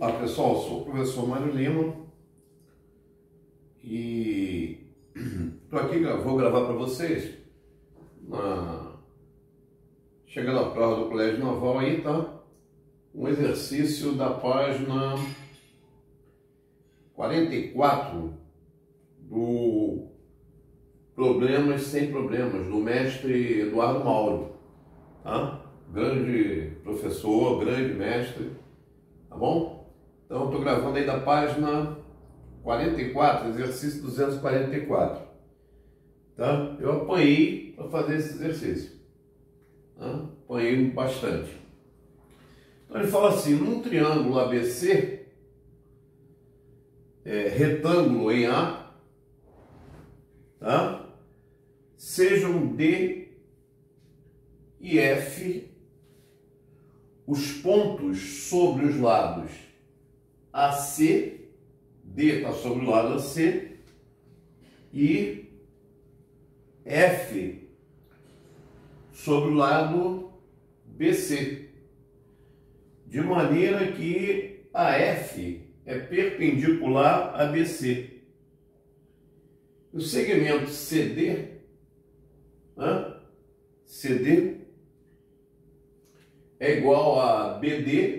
Olá pessoal, eu sou o professor Mário Lima e estou aqui, vou gravar para vocês, chegando à prova do Colégio Naval aí, tá? Um exercício da página 44 do Problemas Sem Problemas, do mestre Eduardo Mauro, tá? Grande professor, grande mestre, tá bom? Então, estou gravando aí da página 44, exercício 244. Tá? Eu apanhei para fazer esse exercício. Tá? Apanhei bastante. Então, ele fala assim, num triângulo ABC, retângulo em A, tá? Sejam D e F os pontos sobre os lados AC, D está sobre o lado AC, e F sobre o lado BC, de maneira que a F é perpendicular a BC. O segmento CD, CD é igual a BD,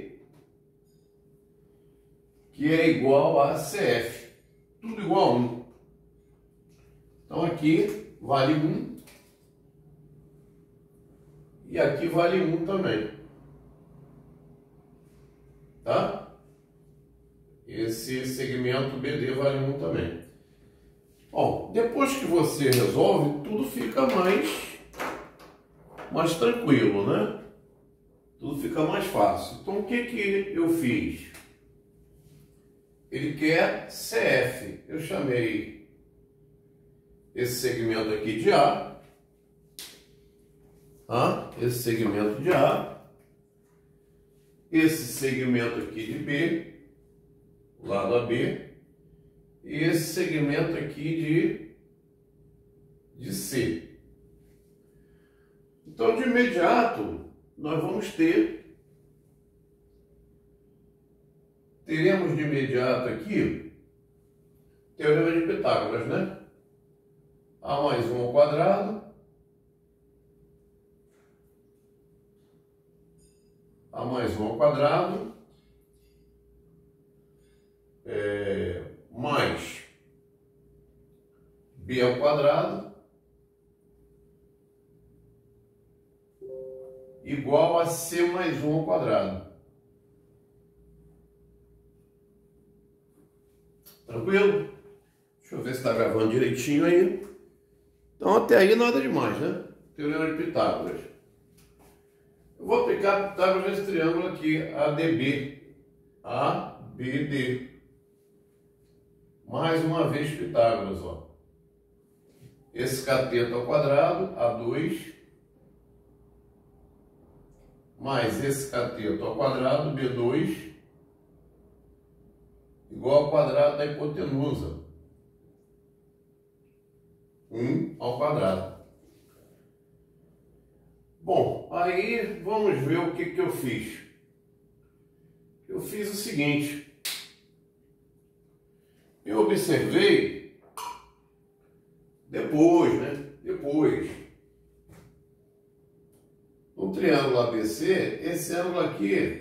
que é igual a CF, tudo igual a 1. Então aqui vale 1 e aqui vale 1 também, tá? Esse segmento BD vale 1 também. Bom, depois que você resolve, tudo fica mais tranquilo, né? Tudo fica mais fácil. Então o que que eu fiz? Ele quer CF. Eu chamei esse segmento aqui de A. Esse segmento de A. Esse segmento aqui de B. Lado AB. E esse segmento aqui de C. Então, de imediato, nós vamos teremos de imediato aqui Teorema de Pitágoras, né? A mais 1 ao quadrado, A mais 1 ao quadrado, mais B ao quadrado, igual a C mais 1 ao quadrado. Tranquilo? Deixa eu ver se está gravando direitinho aí. Então até aí nada demais, né? Teorema de Pitágoras. Eu vou aplicar Pitágoras nesse triângulo aqui, ADB. ABD. Mais uma vez Pitágoras, ó. Esse cateto ao quadrado, A2. Mais esse cateto ao quadrado, B2. Igual ao quadrado da hipotenusa, 1 ao quadrado. Bom, aí vamos ver o que eu fiz. Eu fiz o seguinte, eu observei, depois, no triângulo ABC, esse ângulo aqui,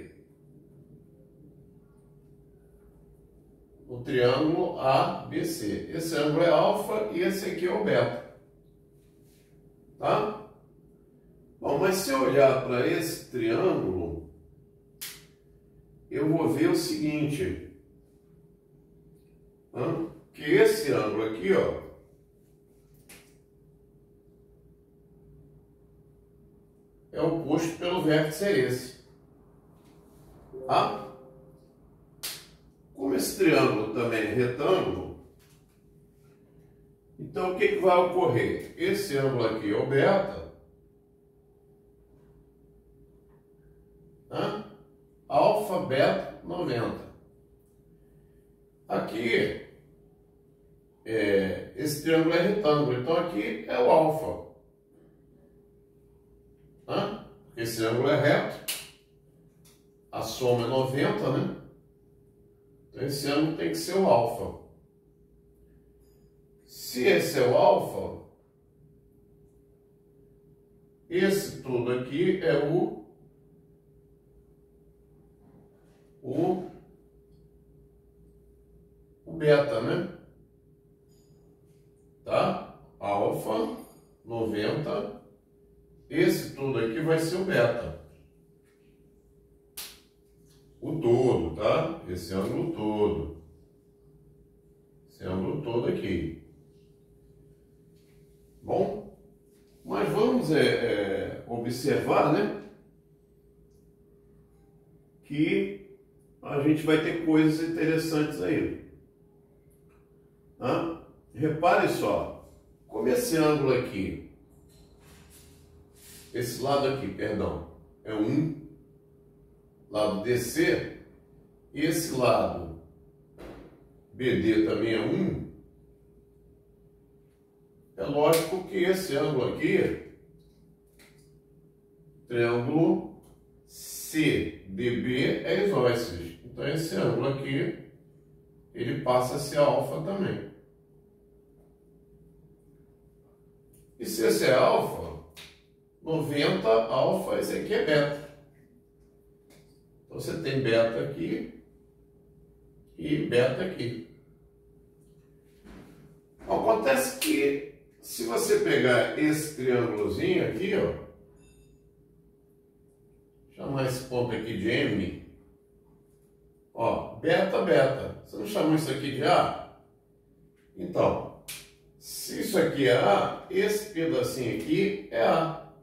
o triângulo ABC. Esse ângulo é alfa e esse aqui é o beta. Tá? Bom, mas se eu olhar para esse triângulo, eu vou ver o seguinte, que esse ângulo aqui, ó, é oposto pelo vértice é esse. Tá? Como esse triângulo também é retângulo, então o que vai ocorrer? Esse ângulo aqui é o beta, alfa, beta, 90. Aqui, esse triângulo é retângulo, então aqui é o alfa. Esse ângulo é reto, a soma é 90, né? Então esse ângulo tem que ser o alfa. Se esse é o alfa, esse tudo aqui é o beta, né? Tá? Alfa, 90. Esse tudo aqui vai ser o beta. O todo, tá? Esse ângulo todo. Esse ângulo todo aqui. Bom, mas vamos observar, né? Que a gente vai ter coisas interessantes aí. Tá? Repare só, como esse ângulo aqui, esse lado aqui, perdão, é 1, lado DC, e esse lado BD também é 1, é lógico que esse ângulo aqui, triângulo CDB é isósceles. Então esse ângulo aqui, ele passa a ser alfa também. E se esse é alfa, 90 alfa, esse aqui é beta. Então você tem beta aqui e beta aqui. Acontece que se você pegar esse triângulozinho aqui, ó, chamar esse ponto aqui de M, ó, beta, beta. Você não chama isso aqui de A? Então, se isso aqui é A, esse pedacinho aqui é A.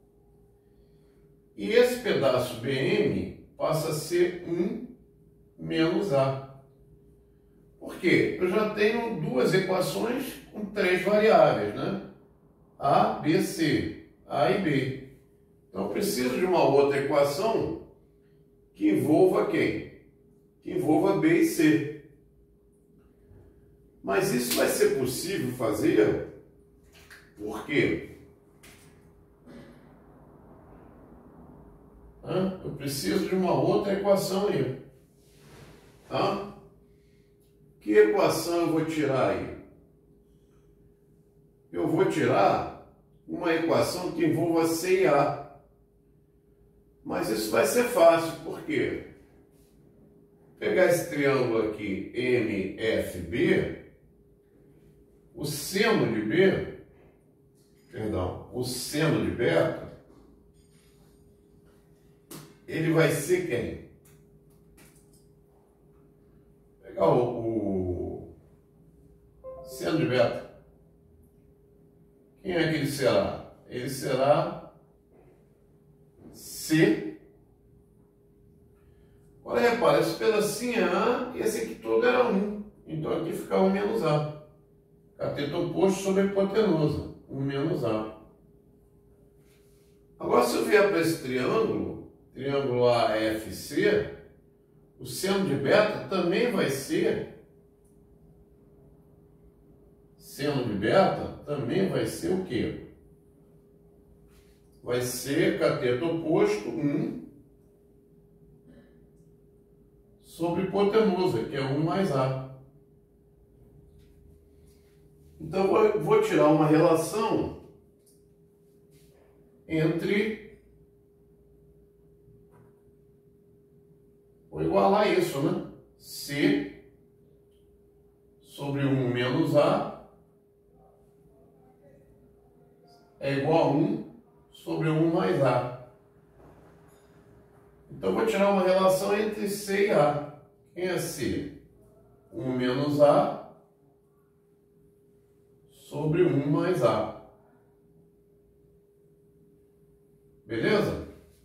E esse pedaço BM passa a ser 1 menos A. Por quê? Eu já tenho duas equações com 3 variáveis, né? A, B, C. A e B. Então eu preciso de uma outra equação que envolva quem? Que envolva B e C. Mas isso vai ser possível fazer por quê? Eu preciso de uma outra equação aí. Tá? Que equação eu vou tirar aí? Eu vou tirar uma equação que envolva C e A. Mas isso vai ser fácil, por quê? Pegar esse triângulo aqui, MFB, o seno de B, o seno de beta, ele vai ser quem? Pegar o seno de beta. Quem é que ele será? Ele será C. Agora repara, esse pedacinho é A e esse aqui todo era 1. Então aqui fica 1 menos A. Cateto oposto sobre a hipotenusa. 1 menos A. Agora se eu vier para esse triângulo, triângulo AFC, o seno de beta também vai ser, seno de beta também vai ser o quê? Vai ser cateto oposto 1 sobre hipotenusa, que é 1 mais A. Então eu vou tirar uma relação entre, vou igualar isso, né? C sobre 1 menos A é igual a 1 sobre 1 mais A. Então, eu vou tirar uma relação entre C e A. Quem é C? 1 menos A sobre 1 mais A. Beleza?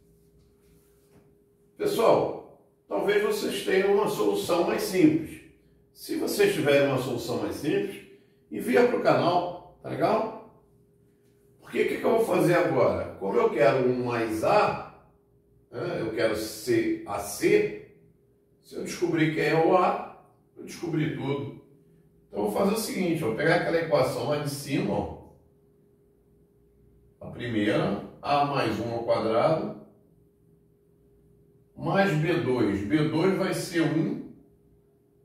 Pessoal, talvez vocês tenham uma solução mais simples. Se vocês tiverem uma solução mais simples, envia para o canal, tá legal? Porque o que eu vou fazer agora? Como eu quero 1 mais A, eu quero C a C, se eu descobrir quem é o A, eu descobri tudo. Então eu vou fazer o seguinte, eu vou pegar aquela equação lá de cima, ó, a primeira, A mais 1 ao quadrado, mais B2. B2 vai ser 1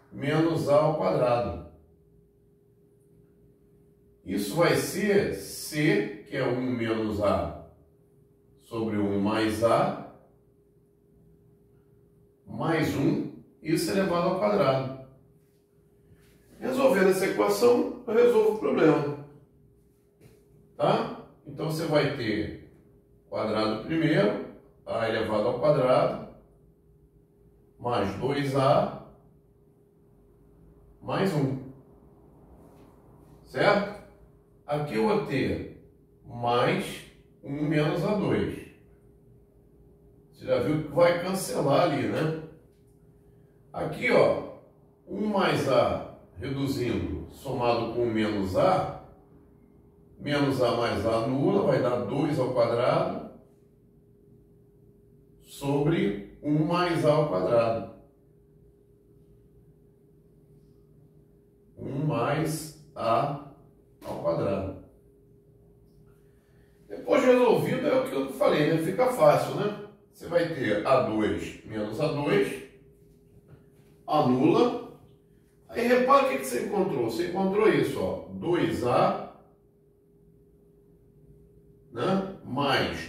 menos A ao quadrado. Isso vai ser C, que é 1 menos A, sobre 1 mais A, mais 1, isso elevado ao quadrado. Resolvendo essa equação, eu resolvo o problema. Tá? Então você vai ter quadrado primeiro, A elevado ao quadrado, mais 2A, mais 1. Certo? Aqui eu vou ter mais 1 menos A2. Você já viu que vai cancelar ali, né? Aqui, ó, 1 mais A reduzindo, somado com menos A mais A anula, vai dar 2 ao quadrado sobre 1 mais A ao quadrado. 1 mais A ao quadrado. Depois de resolvido é o que eu falei, né? Fica fácil, né? Você vai ter A2 menos A2, anula. Aí repara o que você encontrou. Você encontrou isso, ó, 2A, né? Mais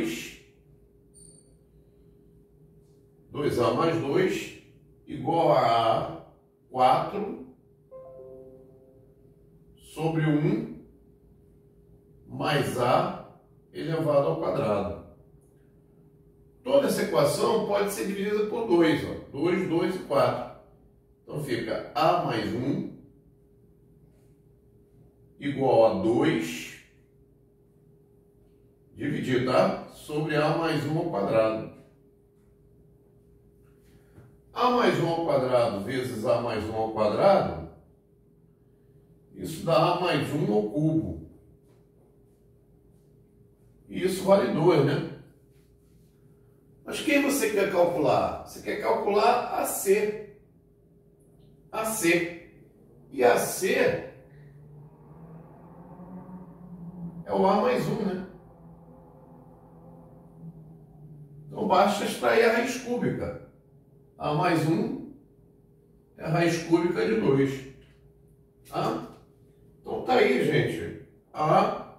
2A mais 2, igual a 4 sobre 1 mais A elevado ao quadrado. Toda essa equação pode ser dividida por 2, ó, 2, 2 e 4. Então fica A mais 1 igual a 2 dividido, tá? Sobre A mais 1 ao quadrado. A mais 1 ao quadrado vezes A mais 1 ao quadrado, isso dá A mais 1 ao cubo. E isso vale 2, né? Mas quem você quer calcular? Você quer calcular AC. AC. E AC é o A mais 1, né? Então basta extrair a raiz cúbica. A mais 1 é a raiz cúbica de 2. Tá? Então tá aí, gente, a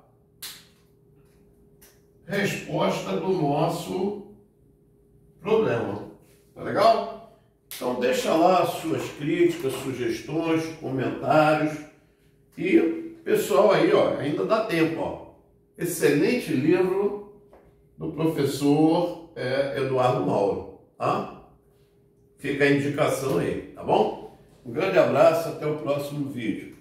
resposta do nosso problema. Tá legal? Então deixa lá suas críticas, sugestões, comentários. E pessoal aí, ó, ainda dá tempo, ó. Excelente livro do professor Eduardo Mauro, tá? Fica a indicação aí, tá bom? Um grande abraço, até o próximo vídeo.